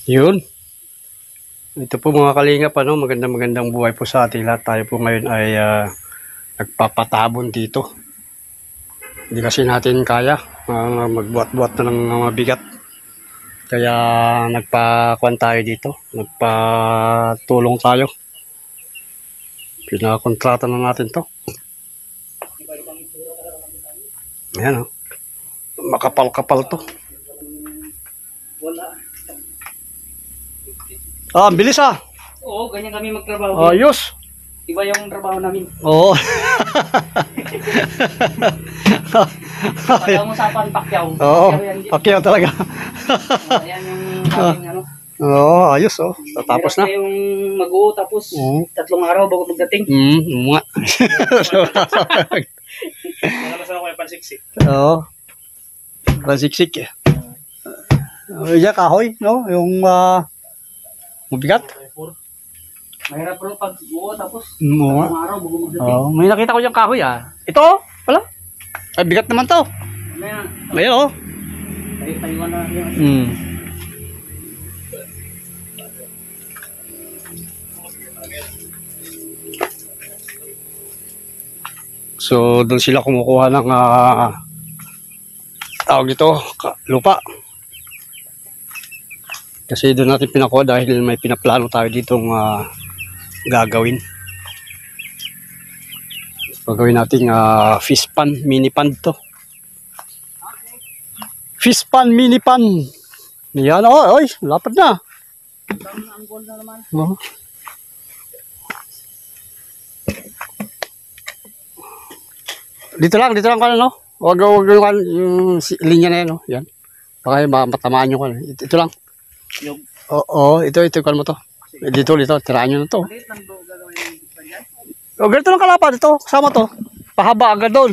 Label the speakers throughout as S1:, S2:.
S1: Yun. Ito po mga kalingap, magandang buhay po sa ating lahat. Tayo po ngayon ay nagpapatabon dito. Hindi kasi natin kaya magbuat-buat na ng mabigat. Kaya nagpakuan tayo dito. Nagpatulong tayo. Pinakontrata na natin to. Ayan o. Makapal-kapal to. Ah, ang bilis ah.
S2: Oo, ganyan kami magtrabaho.
S1: Ayos.
S2: Iba yung trabaho namin.
S1: Oo.
S2: Pagka mo sa Pakyaw.
S1: Oo, Pakyaw talaga.
S2: Ayan yung aming ano.
S1: Oo, ayos oh. Tapos na.
S2: Yung mag-uo tapos 3 araw bago magdating.
S1: Nga.
S2: Nakalasan ako yung pansiksik.
S1: Oo. Pansiksik eh. Diyan kahoy, no? Yung mabigat.
S2: Mahirap bro pag uo tapos 3
S1: Nga.
S2: araw bago magdating.
S1: Oo, may nakita ko yung kahoy ah. Ito, wala. Ay, bigat naman to. Ayan oh.
S2: Tayo-tayuan na yun.
S1: So, doon sila kumukuha ng tawag ito, lupa. Kasi doon natin pinakuha dahil may pinaplano tayo ditong gagawin. Gagawin natin fish pan, mini pan to. Fish pan, mini pan. Yan o, oy, lapad na.
S2: Anggol na naman.
S1: Dito lang ka no? Wag yung linya na yan, no? Yan. Baka matamaan nyo ka. Ito lang.
S2: Yung
S1: Oo, ito kan mo to. Dito, tiraan nyo na to.
S2: ulit lang bro gagawin pa dyan.
S1: O, ganito lang kalapad ito. Kasama to. Pahaba agad doon.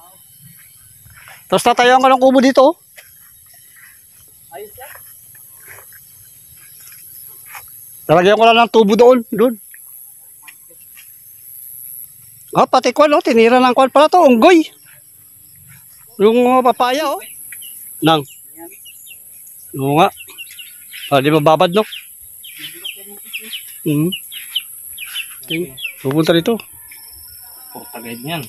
S1: Tapos tatayuan ka ng kubo dito.
S2: Ayos yan.
S1: Talagyan ko lang ng tubo doon. Pati kwan, no? Tinira ng kwan pala to. Unggoy. Yung papaya, oh. Nang. Oo nga. Di ba babad, no? Pupunta rito.
S2: Portagay niyan.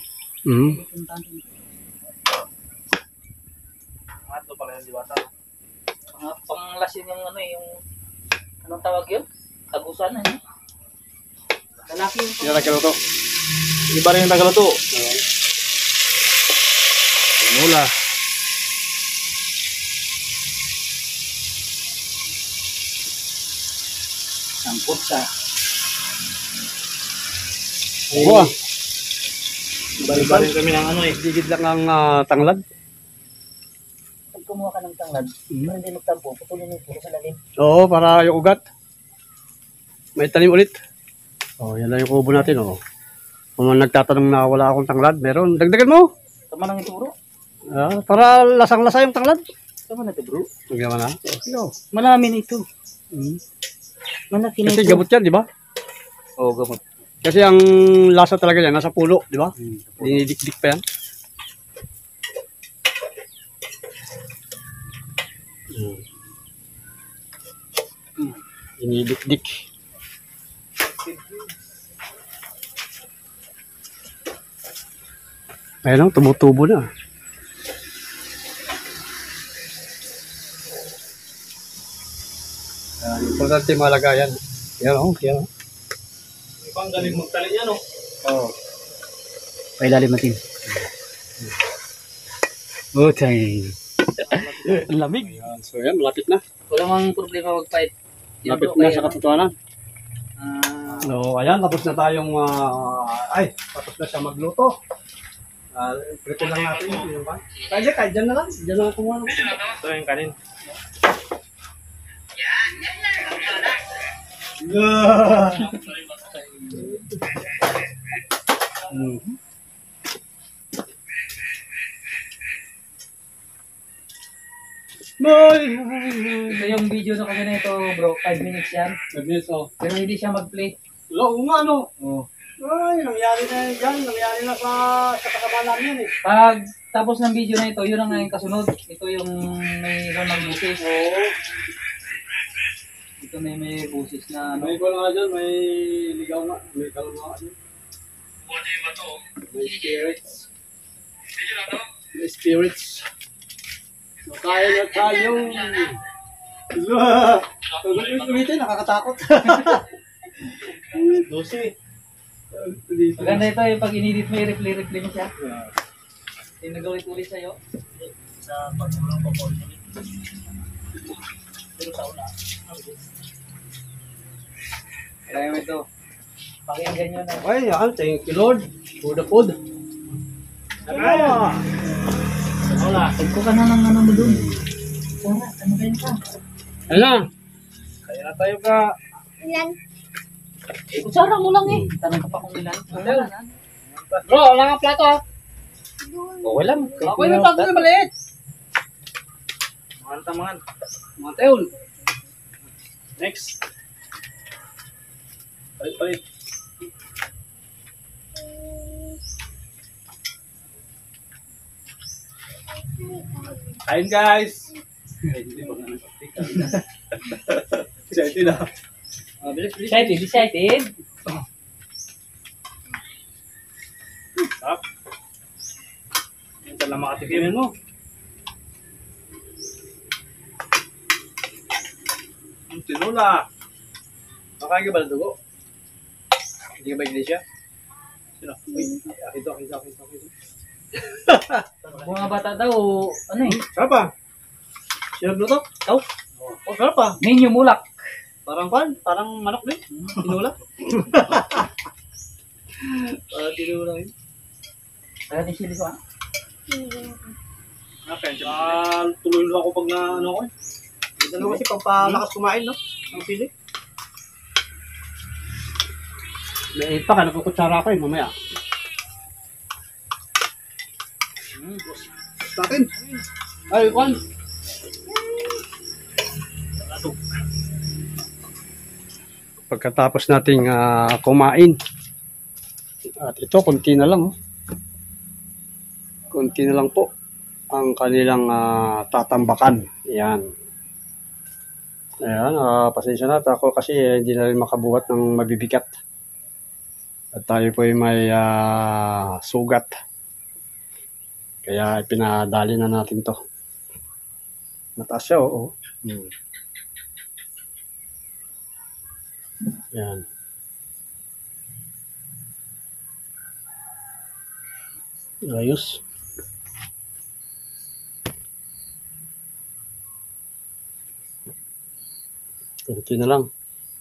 S2: Ato pala yung diwata. Panglasin yung ano yung anong tawag yun? Agusan ano? Lalaki yung
S1: Yan ang kalo to.
S2: iba rin yung tagaluto.
S1: Mula.
S2: Sampot sa.
S1: Oo.
S2: Iba rin kami ng ano eh.
S1: Digid lang ang tanglad.
S2: Pag kumuha ka ng tanglad, hindi magtampo, putulin yung puro sa lalim.
S1: Oo, para yung ugat. May tanim ulit. Yan lang yung kubo natin, Kung nagtatanong na wala akong tanglad, meron. Dagdagan mo.
S2: Tama nang ito bro.
S1: Para lasang-lasa yung tanglad.
S2: Tama na ito bro.
S1: Nagyaman na.
S2: Malami na ito. Malaki na
S1: Kasi
S2: ito.
S1: gamot yan, di ba?
S2: Oo, gamot.
S1: Kasi ang lasa talaga yan, nasa pulo, di ba? Dinidikdik pa yan. Dinidikdik. Ayun, tumutubo na. Importante malagayan. Yan.
S2: Ibang galing magtali yan
S1: May lalim natin. Okay. Lamig. So yan, malapit na.
S2: Wala mang problema mag-fight.
S1: Malapit na sa katotohanan. So, ayan, tapos na tayong, tapos na siya magluto. Prito lang natin yung ba? Kaya dyan na lang. Dyan na lang kumuha.
S2: Ito yung kanin. Ito yung video na kami na ito bro, 5 minutes yan. Pero hindi siya mag-play.
S1: Oo nga, no? Ay, nangyari na sa kasama namin eh.
S2: Pag tapos ng video na ito, yun ang ngayon kasunod. Ito yung may ng busis. Ito may busis na ano.
S1: May ko nga dyan, may ligaw nga, may kalma nga. May spirits. May spirits. So, kaya na tayong... Ulitin, nakakatakot. 12.
S2: Maganda ito yung pag inedit mo i-replay mo siya. Yung nagawit-ulit sa'yo. Sa pag-ulang pa-point ulit. Pero sa una. Kaya mo ito. Pakinggan nyo na.
S1: Okay, yan. Thank you, Lord, for the food.
S2: Wala. Tagko ka na ng ano mo dun. Wala. Ano ba yun ka?
S1: Ano? Kaya na tayo ka.
S2: Eh, kutsara mo lang eh. Tanong ka pa kung ilan.
S1: Bro, wala kang plato ha?
S2: Okay lang.
S1: Ako yung plato na maliit.
S2: Mga tamangan.
S1: Mga teon. Next. Palit. Kain guys. Excited na. Bilis.
S2: Excited.
S1: Sarap. Ito lang makatikimin mo. Ang tinula. Makain ka ba ng dugo? Hindi ka ba iglesia? Sino? Ito.
S2: Mga bata daw, ano eh.
S1: Sarap ah. Sino nagluto?
S2: Oh,
S1: Oh, sarap ah.
S2: menu mulak.
S1: Parang manok din. Tinula. Tinula yun.
S2: Kaya din sili ko ah.
S1: Tuloy lang ako pag na ano ko eh. Ito na kasi pampalakas kumain no? Ang pili. May pa ka, nagkukutsara ko eh, mamaya. Tatin. Ay, Juan. Pagkatapos nating kumain. At ito, konti na lang. Oh. Konti na lang po ang kanilang tatambakan. Yan. Ayan, pasensya na. Ako kasi hindi na rin makabuhat ng mabibigat. At tayo po ay may sugat. Kaya pinadali na natin to. Mataas siya, oo. Yan. Ayos. Kunti na lang.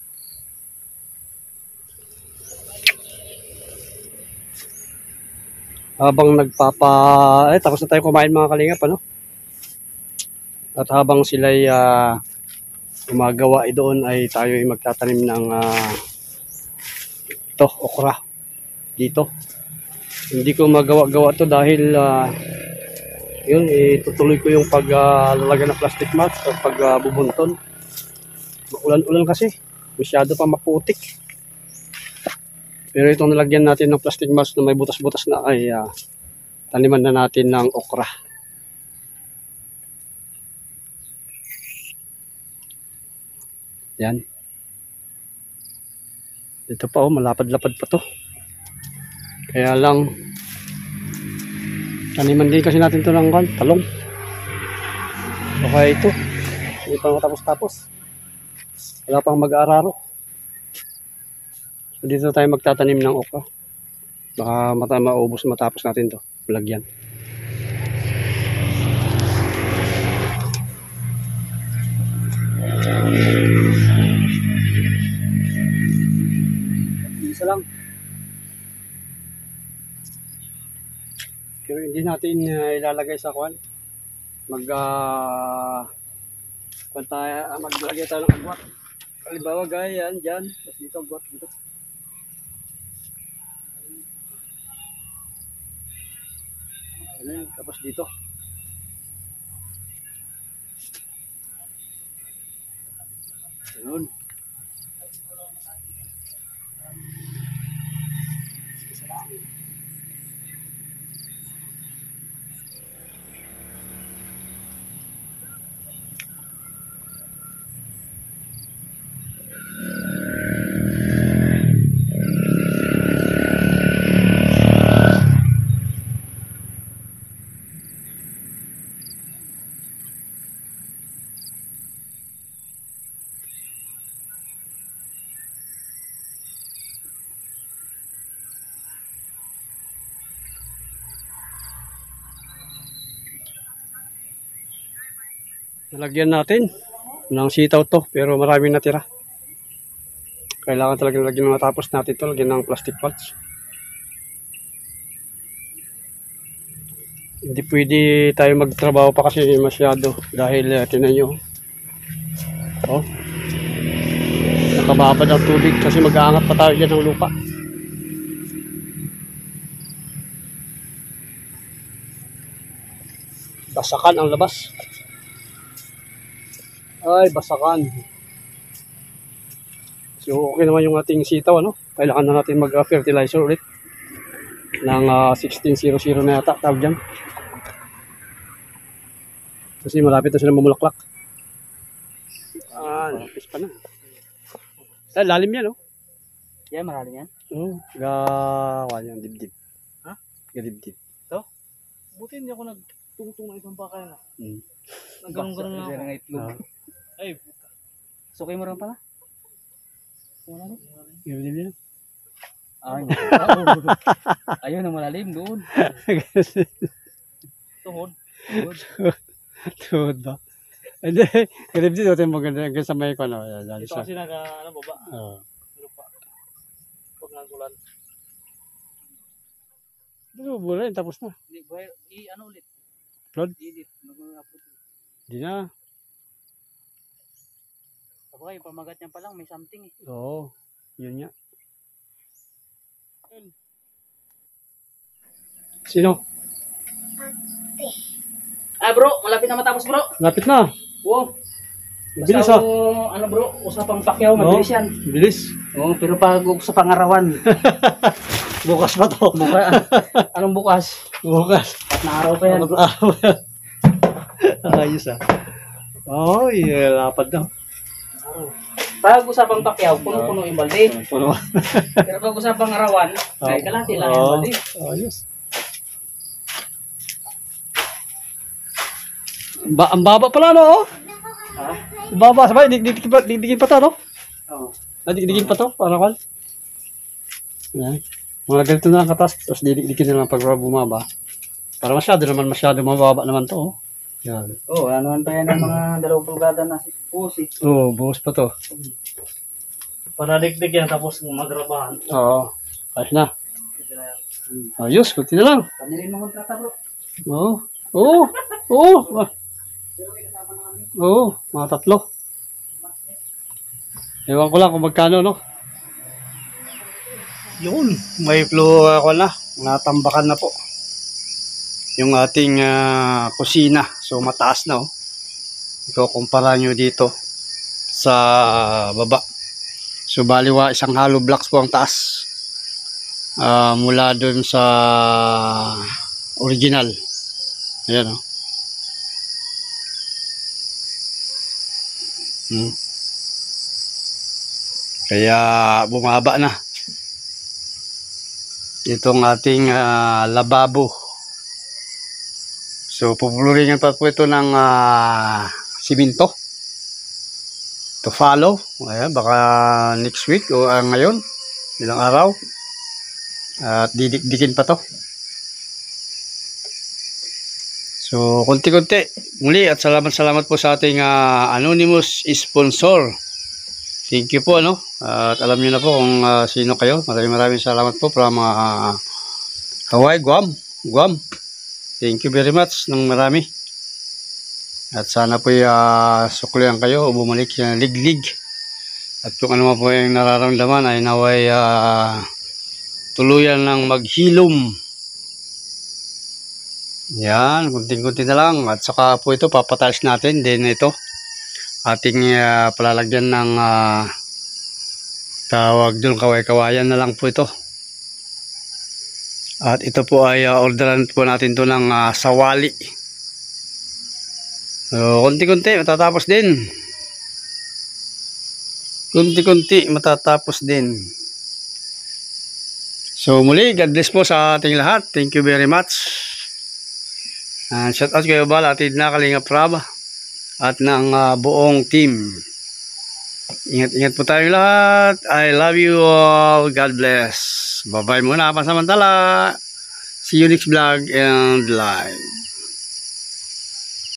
S1: Habang tapos na tayo kumain mga kalingap, ano? At habang sila'y gumagawa doon ay tayo ay magtatanim ng okra dito. Hindi ko magawa-gawa to dahil yun, itutuloy ko yung paglalagay ng plastic mat o pagbubunton. Ulan-ulan kasi, masyado pa maputik. Pero itong nilagyan natin ng plastic mask na may butas-butas na ay taniman na natin ng okra. Yan. Ito pa oh, malapad-lapad pa to. Kaya lang, taniman din kasi natin to ng talong. Okay ito. Hindi pa matapos-tapos. Wala pang mag-aararo. So dito tayo magtatanim ng okra. Baka maubos matapos natin to. Lagyan. Isa lang. Pero hindi natin ilalagay sa kwan. Maglagay tayo ng agwat. Halimbawa gaya yan, dyan. Tapos dito agwat dito. Ayan, tapos dito. Ayun. Nalagyan natin ng sitaw to, pero maraming natira. Kailangan talaga lagyan matapos natin to, lagyan ng plastic pots. Hindi pwede tayo magtrabaho pa kasi masyado dahil tinan nyo. Oh. Nakababad ang tubig kasi mag-aangat pa tayo dyan ng lupa. Basakan ang labas. Ay, basakan. So, okay naman yung ating sitaw, ano? Kailangan na natin mag-fertilizer ulit. Ng 1600 na yata, tawag dyan. Kasi malapit na sila mamulaklak. Lapis pa na. Lalim yan, no?
S2: Yan, malalim yan.
S1: Oo, gawa yan, dibdib.
S2: Ha?
S1: Gadibdib.
S2: Buti hindi ako nagtungtong ng isang baka na.
S1: Hmm.
S2: Nagganong-ganong nga ako.
S1: Ah.
S2: Ay, sukay mo rin pala? Wala rin.
S1: Gadibdib yan.
S2: Ay, ayun ang malalim doon. Tuhod.
S1: Tuhod ba? Hindi, gadibdib ito yung maganda. Hanggang sa may ko, no?
S2: Ito kasi baba.
S1: Oo.
S2: Lupa. Pag nagulan.
S1: Hindi mo muna yun, tapos na.
S2: Hindi, ano ulit?
S1: Upload?
S2: Edit. Mag-upload.
S1: Hindi na.
S2: Sabagay, yung pamagat niya pa lang, may something eh.
S1: Oo, yun nga. Sino?
S2: Ah bro, malapit na matapos bro.
S1: Lapit na.
S2: Wow.
S1: Bilis
S2: Basta,
S1: ah.
S2: ano bro, usapang Pacquiao, mabilis yan.
S1: Bilis.
S2: Oo, pero pag sa pangarawan,
S1: Bukas pa to.
S2: anong bukas?
S1: Bukas.
S2: At na araw pa yan.
S1: Ayos ah. Oh, lapad na.
S2: Pag usapang Pacquiao, puno-puno yung balde.
S1: Puno.
S2: Pero pag usapang arawan, ay kalati lang yung balde.
S1: Ayos. Ang baba pala, no?
S2: Ha?
S1: Ang baba, sabay, digdigin pa to, no?
S2: Oo.
S1: Digdigin pa to, para kan. Yan. Mga ganito na ang katas, tapos didikdikin na lang pag bumaba. Para masyado mababa naman to, oh. Yan.
S2: Oo, ano naman pa yan ang mga 2 pulgada na pusi.
S1: Oo, buhos pa to.
S2: Para dikdik yan, tapos magrabahan.
S1: Oo, ayos na. Ayos, kunti na lang.
S2: Kami rin mga kontrata bro.
S1: Oo, oo, oo. Oo, mga 3. Ewan ko lang kung magkano, no? Yun, may flow ako na. Natambakan na po. Yung ating kusina. So, mataas na, oh. Ito, kumpara nyo dito sa baba. So, baliwa, isang hollow blocks po ang taas. Mula dun sa original. Ayan, oh. Kaya bumaba na itong ating lababo. So pupuluringan pa po ito ng simento to follow. Ayan, baka next week o ngayon, ilang araw, at didikdikin pa to. So kunti-kunti muli, at salamat po sa ating anonymous sponsor. Thank you po, ano? At alam niyo na po kung sino kayo. Maraming salamat po from Hawaii, Guam. Thank you very much ng marami. At sana po suklihan kayo o bumalik yung liglig. At kung ano po yung nararamdaman ay naway tuluyan ng maghilom. Yan, kunting-kunti na lang. At saka po ito, papatiles natin. Then ito, ating palalagyan ng tawag doon, kaway-kawayan na lang po ito. At ito po ay orderan po natin to ng sawali. So, kunti-kunti matatapos din. So muli, God bless po sa ating lahat. Thank you very much. Shout out kayo ba, Atid na Kalingap Rab at ng buong team. Ingat po tayong lahat. I love you all. God bless. Bye-bye muna pansamantala. See you next vlog and live.